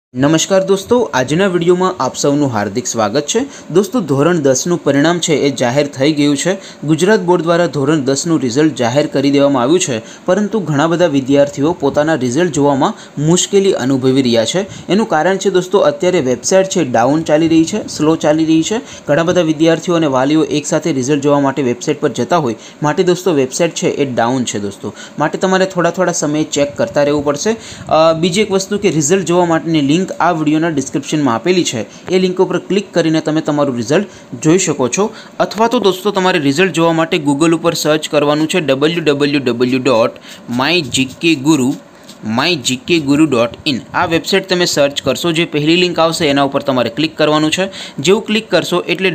नमस्कार दोस्तों, આજના વિડીયોમાં આપ સૌનું હાર્દિક સ્વાગત છે। दोस्तों ધોરણ 10નું પરિણામ છે એ જાહેર થઈ ગયું છે। ગુજરાત બોર્ડ દ્વારા ધોરણ 10નું રિઝલ્ટ જાહેર કરી દેવામાં આવ્યું છે, પરંતુ ઘણા બધા વિદ્યાર્થીઓ પોતાના રિઝલ્ટ જોવામાં મુશ્કેલી અનુભવી રહ્યા છે। એનું કારણ છે દોસ્તો, અત્યારે વેબસાઇટ છે ડાઉન ચાલી રહી છે, સ્લો ચાલી રહી છે। ઘણા બધા વિદ્યાર્થીઓ અને વાલીઓ એકસાથે રિઝલ્ટ જોવા માટે વેબસાઇટ પર જતા હોય માટે દોસ્તો વેબસાઇટ છે એ ડાઉન છે દોસ્તો, માટે તમારે થોડા સમય ચેક કરતા રહેવું પડશે। બીજી એક વસ્તુ કે રિઝલ્ટ જોવા માટેની લિંક આ વિડીયોના ડિસ્ક્રિપ્શનમાં આપેલી છે, એ લિંક ઉપર ક્લિક કરીને તમે તમારું રિઝલ્ટ જોઈ શકો છો। અથવા તો દોસ્તો તમારે રિઝલ્ટ જોવા માટે ગૂગલ ઉપર સર્ચ કરવાનું છે www.mygkguru.in। આ વેબસાઇટ તમે સર્ચ કરશો, જે પહેલી લિંક આવશે એના ઉપર તમારે ક્લિક કરવાનું છે। જેવું ક્લિક કરશો એટલે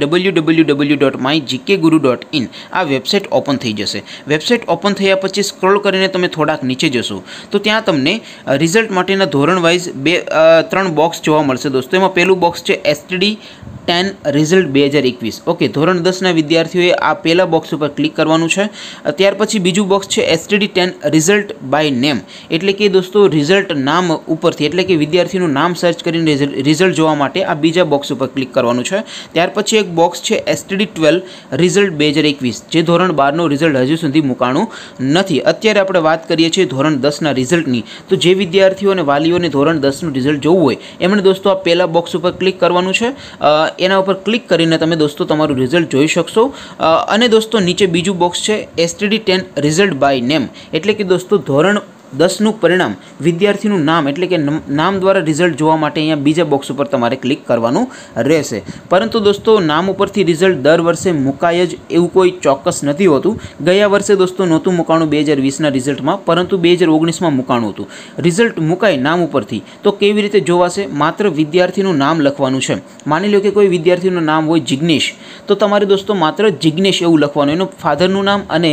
www.mygkguru.in આ વેબસાઇટ ઓપન થઈ જશે। વેબસાઇટ ઓપન થયા પછી સ્ક્રોલ કરીને તમે થોડાક નીચે જશો તો ત્યાં તમને રિઝલ્ટ માટેના ધોરણ વાઇઝ ત્રણ બોક્સ જોવા મળશે દોસ્તો। એમાં પહેલું બોક્સ છે એસટીડી 10 રિઝલ્ટ 2021। ઓકે, ધોરણ 10ના વિદ્યાર્થીઓએ આ પહેલા બોક્સ ઉપર ક્લિક કરવાનું છે। ત્યાર પછી બીજું બોક્સ છે એસટીડી 10 રિઝલ્ટ બાય નેમ, એટલે કે દોસ્તો રિઝલ્ટ નામ ઉપરથી, એટલે કે વિદ્યાર્થીનું નામ સર્ચ કરીને રિઝલ્ટ જોવા માટે આ બીજા બોક્સ ઉપર ક્લિક કરવાનું છે। ત્યાર પછી એક બોક્સ છે એસટીડી 12 રિઝલ્ટ 2021, જે ધોરણ 12નું રિઝલ્ટ હજુ સુધી મુકાણું નથી। અત્યારે આપણે વાત કરીએ છીએ ધોરણ 10ના રિઝલ્ટની, તો જે વિદ્યાર્થીઓ અને વાલીઓને ધોરણ 10નું રિઝલ્ટ જોવું હોય એમણે દોસ્તો આ પહેલા બોક્સ ઉપર ક્લિક કરવાનું છે। એના ઉપર ક્લિક કરીને તમે દોસ્તો તમારું રિઝલ્ટ જોઈ શકશો। અને દોસ્તો નીચે બીજું બોક્સ છે એસટીડી 10 રિઝલ્ટ બાય નેમ, એટલે કે દોસ્તો ધોરણ 10નું પરિણામ વિદ્યાર્થીનું નામ, એટલે કે નામ દ્વારા રિઝલ્ટ જોવા માટે અહીંયા બીજા બોક્સ ઉપર તમારે ક્લિક કરવાનું રહેશે। પરંતુ દોસ્તો નામ ઉપરથી રિઝલ્ટ દર વર્ષે મુકાય જ એવું કોઈ ચોક્કસ નથી હોતું। ગયા વર્ષે દોસ્તો નહોતું મુકાણું 2020ના રિઝલ્ટમાં, પરંતુ 2019માં મુકાણું હતું। રિઝલ્ટ મુકાય નામ ઉપરથી તો કેવી રીતે જોવાશે? માત્ર વિદ્યાર્થીનું નામ લખવાનું છે। માની લો કે કોઈ વિદ્યાર્થીનું નામ હોય જિગ્નેશ, તો તમારે દોસ્તો માત્ર જિગ્નેશ એવું લખવાનું, એનું ફાધરનું નામ અને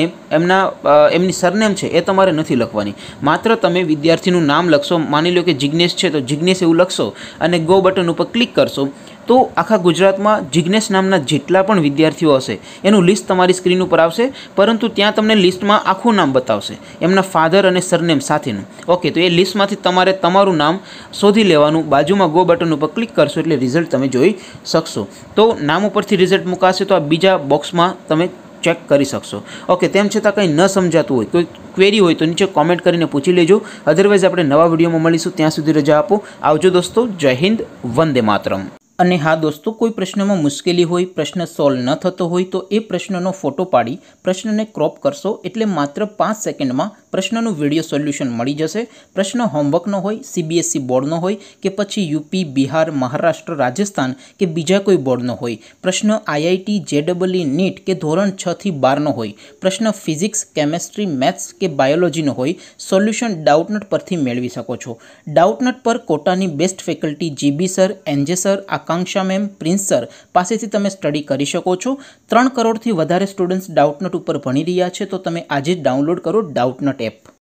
એમની સરનેમ છે એ તમારે નથી લખવાની, માત્ર તમે વિદ્યાર્થીનું નામ લખશો। માની લો કે જિગ્નેશ છે તો જિગ્નેશ એવું લખશો અને ગો બટન ઉપર ક્લિક કરશો તો આખા ગુજરાતમાં જિગ્નેશ નામના જેટલા પણ વિદ્યાર્થીઓ હશે એનું લિસ્ટ તમારી સ્ક્રીન ઉપર આવશે, પરંતુ ત્યાં તમને લિસ્ટમાં આખું નામ બતાવશે એમના ફાધર અને સરનેમ સાથેનું। ઓકે, તો એ લિસ્ટમાંથી તમારે તમારું નામ શોધી લેવાનું, બાજુમાં ગો બટન ઉપર ક્લિક કરશો એટલે રિઝલ્ટ તમે જોઈ શકશો। તો નામ ઉપરથી રિઝલ્ટ મુકાશે તો આ બીજા બોક્સમાં તમે ચેક કરી શકશો। ઓકે, તેમ છતાં કંઈ ન સમજાતું હોય, કોઈ ક્વેરી હોય તો નીચે કોમેન્ટ કરીને પૂછી લેજો। અધરવાઇઝ આપણે નવા વિડીયોમાં મળીશું, ત્યાં સુધી રજા આપો। આવજો દોસ્તો, જય હિન્દ, વંદે માતરમ। અને હા દોસ્તો, કોઈ પ્રશ્નમાં મુશ્કેલી હોય, પ્રશ્ન સોલ્વ ન થતો હોય તો એ પ્રશ્નનો ફોટો પાડી પ્રશ્નને ક્રોપ કરશો એટલે માત્ર 5 સેકન્ડમાં પ્રશ્નનું વિડીયો સોલ્યુશન મળી જશે। પ્રશ્ન હોમવર્કનો હોય, સીબીએસઈ બોર્ડનો હોય કે પછી યુપી, બિહાર, મહારાષ્ટ્ર, રાજસ્થાન કે બીજા કોઈ બોર્ડનો હોય, પ્રશ્ન આઈઆઈટી, જેડબલઈ, નીટ કે ધોરણ 6 થી 12નો હોય, પ્રશ્ન ફિઝિક્સ, કેમેસ્ટ્રી, મેથ્સ કે બાયોલોજીનો હોય, સોલ્યુશન ડાઉટનટ પરથી મેળવી શકો છો। ડાઉટનટ પર કોટાની best faculty GB sir, NJ sir, Akanksha ma'am, Prince sir પાસેથી તમે સ્ટડી કરી શકો છો। 3 કરોડથી વધારે સ્ટુડન્ટ્સ ડાઉટનટ ઉપર ભણી રહ્યા છે, તો તમે આજે જ ડાઉનલોડ કરો ડાઉટનટ એપ।